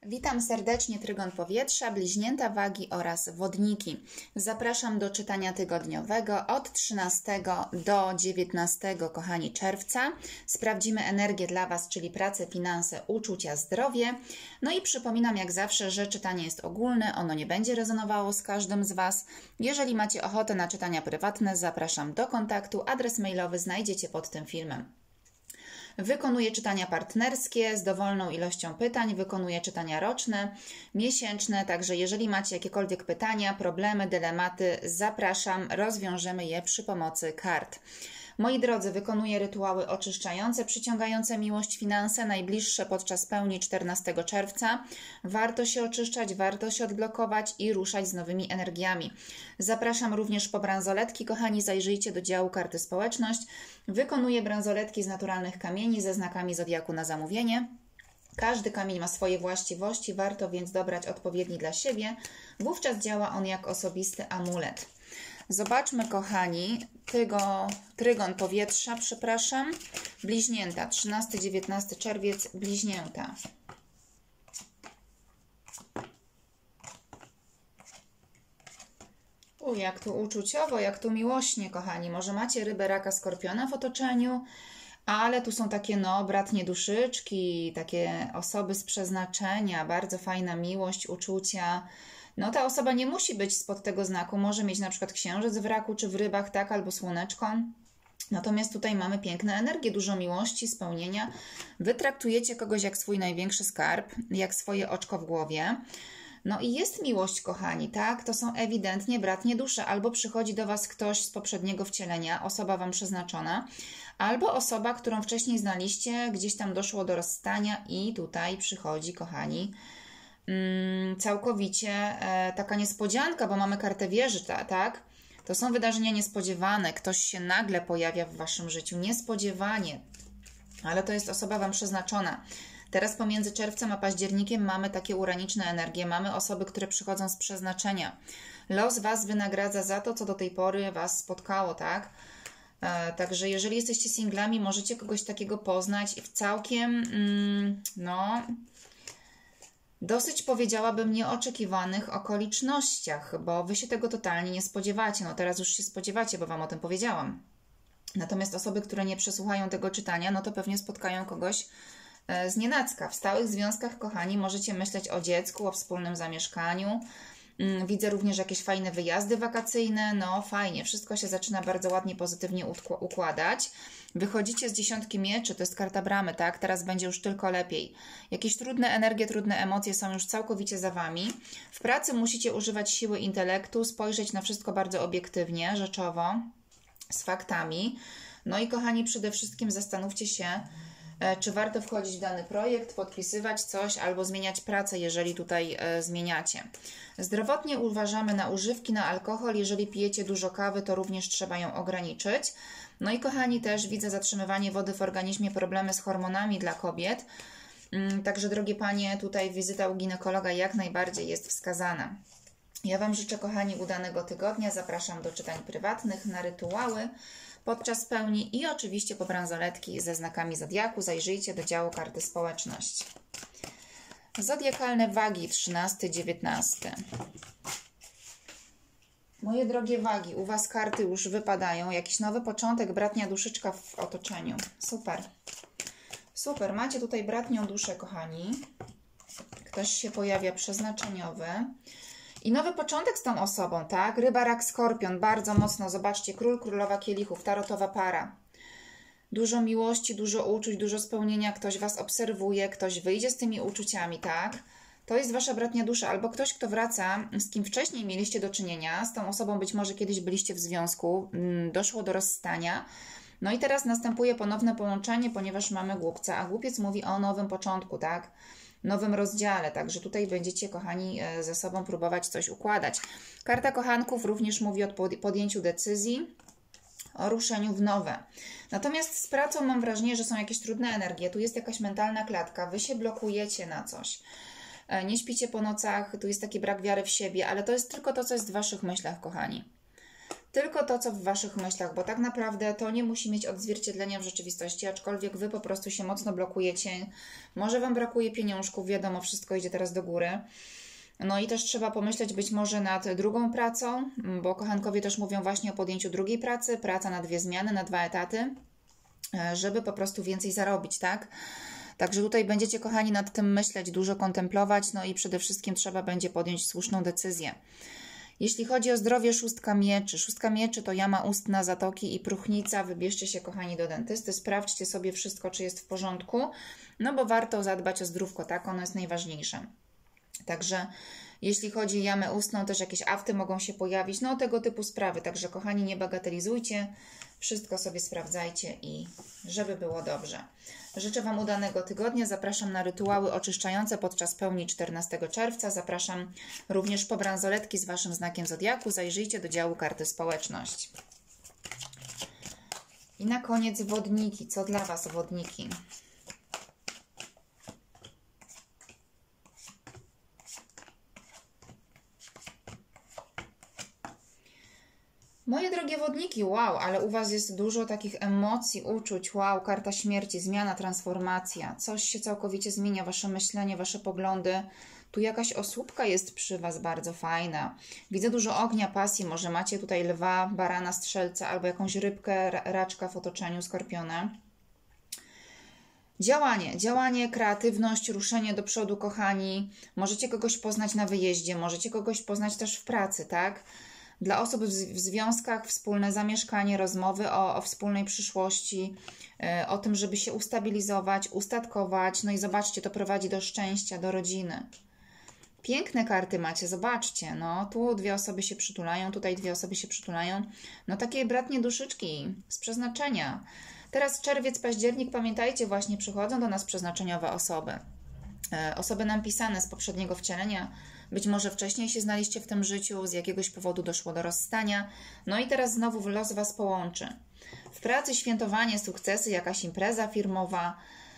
Witam serdecznie, Trygon Powietrza, Bliźnięta Wagi oraz Wodniki. Zapraszam do czytania tygodniowego od 13 do 19, kochani, czerwca. Sprawdzimy energię dla Was, czyli pracę, finanse, uczucia, zdrowie. No i przypominam jak zawsze, że czytanie jest ogólne, ono nie będzie rezonowało z każdym z Was. Jeżeli macie ochotę na czytania prywatne, zapraszam do kontaktu. Adres mailowy znajdziecie pod tym filmem. Wykonuję czytania partnerskie z dowolną ilością pytań, wykonuję czytania roczne, miesięczne, także jeżeli macie jakiekolwiek pytania, problemy, dylematy, zapraszam, rozwiążemy je przy pomocy kart. Moi drodzy, wykonuję rytuały oczyszczające, przyciągające miłość, finanse, najbliższe podczas pełni 14 czerwca. Warto się oczyszczać, warto się odblokować i ruszać z nowymi energiami. Zapraszam również po bransoletki, kochani, zajrzyjcie do działu karty społeczność. Wykonuję bransoletki z naturalnych kamieni ze znakami zodiaku na zamówienie. Każdy kamień ma swoje właściwości, warto więc dobrać odpowiedni dla siebie. Wówczas działa on jak osobisty amulet. Zobaczmy, kochani, Trygon Powietrza, Bliźnięta, 13-19 czerwiec, Bliźnięta. Jak tu uczuciowo, jak tu miłośnie, kochani. Może macie rybę, raka, skorpiona w otoczeniu, ale tu są takie, bratnie duszyczki, takie osoby z przeznaczenia, bardzo fajna miłość, uczucia. Ta osoba nie musi być spod tego znaku, może mieć na przykład księżyc w raku, czy w rybach, tak, albo słoneczko. Natomiast tutaj mamy piękne energie, dużo miłości, spełnienia. Wy traktujecie kogoś jak swój największy skarb, jak swoje oczko w głowie. I jest miłość, kochani, tak? To są ewidentnie bratnie dusze. Albo przychodzi do Was ktoś z poprzedniego wcielenia, osoba Wam przeznaczona, albo osoba, którą wcześniej znaliście, gdzieś tam doszło do rozstania i tutaj przychodzi, kochani, całkowicie taka niespodzianka, bo mamy kartę wieży, tak? To są wydarzenia niespodziewane, ktoś się nagle pojawia w Waszym życiu, niespodziewanie, ale to jest osoba Wam przeznaczona. Teraz pomiędzy czerwcem a październikiem mamy takie uraniczne energie, mamy osoby, które przychodzą z przeznaczenia. Los Was wynagradza za to, co do tej pory Was spotkało, tak? Także jeżeli jesteście singlami, możecie kogoś takiego poznać w całkiem, dosyć, powiedziałabym, nieoczekiwanych okolicznościach, bo Wy się tego totalnie nie spodziewacie. Teraz już się spodziewacie, bo Wam o tym powiedziałam. Natomiast osoby, które nie przesłuchają tego czytania, to pewnie spotkają kogoś znienacka. W stałych związkach, kochani, możecie myśleć o dziecku, o wspólnym zamieszkaniu. Widzę również jakieś fajne wyjazdy wakacyjne. Fajnie, wszystko się zaczyna bardzo ładnie, pozytywnie układać. Wychodzicie z 10 mieczy, to jest karta bramy, tak? Teraz będzie już tylko lepiej. Jakieś trudne energie, trudne emocje są już całkowicie za Wami. W pracy musicie używać siły intelektu, spojrzeć na wszystko bardzo obiektywnie, rzeczowo, z faktami. I kochani, przede wszystkim zastanówcie się, czy warto wchodzić w dany projekt, podpisywać coś albo zmieniać pracę, jeżeli tutaj zmieniacie. Zdrowotnie uważamy na używki, na alkohol. Jeżeli pijecie dużo kawy, to również trzeba ją ograniczyć. I kochani, też widzę zatrzymywanie wody w organizmie, problemy z hormonami dla kobiet. Także, drogie panie, tutaj wizyta u ginekologa jak najbardziej jest wskazana. Ja Wam życzę, kochani, udanego tygodnia. Zapraszam do czytań prywatnych, na rytuały podczas pełni i oczywiście po bransoletki ze znakami zodiaku. Zajrzyjcie do działu karty społeczność. Zodiakalne wagi 13-19. Moje drogie wagi, u Was karty już wypadają. Jakiś nowy początek, bratnia duszyczka w otoczeniu. Super. Super, macie tutaj bratnią duszę, kochani. Ktoś się pojawia przeznaczeniowy. I nowy początek z tą osobą, tak? Ryba, rak, skorpion, bardzo mocno. Zobaczcie, król, królowa kielichów, tarotowa para. Dużo miłości, dużo uczuć, dużo spełnienia. Ktoś Was obserwuje, ktoś wyjdzie z tymi uczuciami, tak? To jest Wasza bratnia dusza, albo ktoś, kto wraca, z kim wcześniej mieliście do czynienia. Z tą osobą być może kiedyś byliście w związku, doszło do rozstania. I teraz następuje ponowne połączenie, ponieważ mamy głupca, a głupiec mówi o nowym początku, tak? Nowym rozdziale, także tutaj będziecie, kochani, ze sobą próbować coś układać. Karta kochanków również mówi o podjęciu decyzji, o ruszeniu w nowe. Natomiast z pracą mam wrażenie, że są jakieś trudne energie, tu jest jakaś mentalna klatka, Wy się blokujecie na coś. Nie śpicie po nocach, tu jest taki brak wiary w siebie, ale to jest tylko to, co jest w Waszych myślach, kochani. tylko to, co w Waszych myślach, bo tak naprawdę to nie musi mieć odzwierciedlenia w rzeczywistości, aczkolwiek Wy po prostu się mocno blokujecie. Może Wam brakuje pieniążków, wiadomo, wszystko idzie teraz do góry. No i też trzeba pomyśleć być może nad drugą pracą, bo kochankowie też mówią właśnie o podjęciu drugiej pracy, praca na 2 zmiany, na 2 etaty, żeby po prostu więcej zarobić, tak? Także tutaj będziecie, kochani, nad tym myśleć, dużo kontemplować, no i przede wszystkim trzeba będzie podjąć słuszną decyzję. Jeśli chodzi o zdrowie, 6 mieczy. 6 mieczy to jama ustna, zatoki i próchnica. Wybierzcie się, kochani, do dentysty, sprawdźcie sobie wszystko, czy jest w porządku, no bo warto zadbać o zdrówko, tak? Ono jest najważniejsze. Także jeśli chodzi o jamę ustną, też jakieś afty mogą się pojawić, no tego typu sprawy. Także, kochani, nie bagatelizujcie, wszystko sobie sprawdzajcie i żeby było dobrze. Życzę Wam udanego tygodnia. Zapraszam na rytuały oczyszczające podczas pełni 14 czerwca. Zapraszam również po bransoletki z Waszym znakiem zodiaku. Zajrzyjcie do działu karty społeczność. I na koniec wodniki. Co dla Was wodniki? Moje drogie wodniki, wow, ale u Was jest dużo takich emocji, uczuć, wow, karta śmierci, zmiana, transformacja, coś się całkowicie zmienia, Wasze myślenie, Wasze poglądy. Tu jakaś osóbka jest przy Was bardzo fajna. Widzę dużo ognia, pasji, może macie tutaj lwa, barana, strzelca albo jakąś rybkę, raczka w otoczeniu, skorpiona. Działanie, kreatywność, ruszenie do przodu, kochani. Możecie kogoś poznać na wyjeździe, możecie kogoś poznać też w pracy, tak? Dla osób w związkach wspólne zamieszkanie, rozmowy o wspólnej przyszłości, o tym, żeby się ustabilizować, ustatkować. No i zobaczcie, to prowadzi do szczęścia, do rodziny. Piękne karty macie, zobaczcie. No, tu 2 osoby się przytulają, tutaj 2 osoby się przytulają. No takie bratnie duszyczki z przeznaczenia. Teraz czerwiec, październik, pamiętajcie, właśnie przychodzą do nas przeznaczeniowe osoby. Osoby nam pisane z poprzedniego wcielenia. Być może wcześniej się znaliście w tym życiu, z jakiegoś powodu doszło do rozstania. No i teraz znowu los Was połączy. W pracy świętowanie, sukcesy, jakaś impreza firmowa,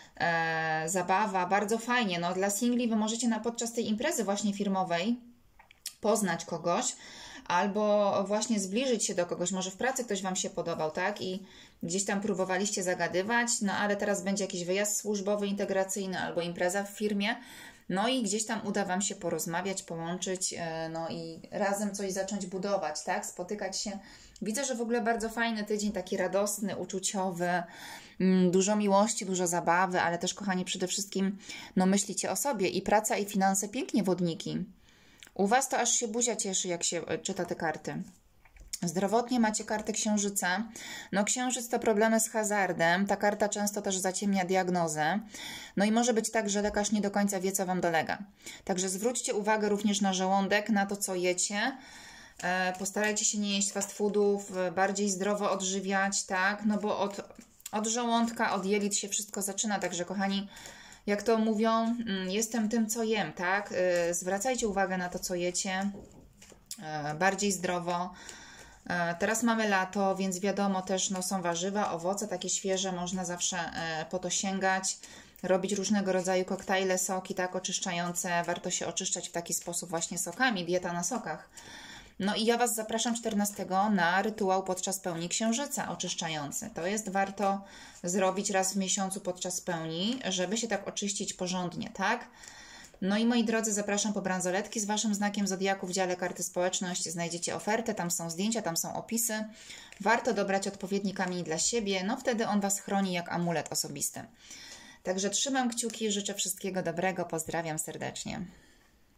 zabawa, bardzo fajnie. No, dla singli Wy możecie podczas tej imprezy właśnie firmowej poznać kogoś, albo właśnie zbliżyć się do kogoś. Może w pracy ktoś Wam się podobał, tak? I gdzieś tam próbowaliście zagadywać, no ale teraz będzie jakiś wyjazd służbowy, integracyjny albo impreza w firmie. No i gdzieś tam uda Wam się porozmawiać, połączyć, no i razem coś zacząć budować, tak? Spotykać się. Widzę, że w ogóle bardzo fajny tydzień, taki radosny, uczuciowy, dużo miłości, dużo zabawy, ale też, kochani, przede wszystkim no myślicie o sobie i praca i finanse, pięknie wodniki. U Was to aż się buzia cieszy, jak się czyta te karty. Zdrowotnie macie kartę księżyca. No księżyc to problemy z hazardem. Ta karta często też zaciemnia diagnozę. No i może być tak, że lekarz nie do końca wie, co Wam dolega. Także zwróćcie uwagę również na żołądek, na to, co jecie. Postarajcie się nie jeść fast foodów, bardziej zdrowo odżywiać, tak? No bo od żołądka, od jelit się wszystko zaczyna. Także, kochani, jak to mówią, jestem tym, co jem, tak? Zwracajcie uwagę na to, co jecie. Bardziej zdrowo. Teraz mamy lato, więc wiadomo też, no, są warzywa, owoce takie świeże, można zawsze po to sięgać, robić różnego rodzaju koktajle, soki, tak, oczyszczające. Warto się oczyszczać w taki sposób właśnie sokami, dieta na sokach. No i ja Was zapraszam 14 na rytuał podczas pełni księżyca oczyszczający. To jest warto zrobić raz w miesiącu podczas pełni, żeby się tak oczyścić porządnie, tak? No i moi drodzy, zapraszam po bransoletki z Waszym znakiem zodiaku. W dziale karty społeczność znajdziecie ofertę, tam są zdjęcia, tam są opisy. Warto dobrać odpowiedni kamień dla siebie, no wtedy on Was chroni jak amulet osobisty. Także trzymam kciuki, życzę wszystkiego dobrego, pozdrawiam serdecznie.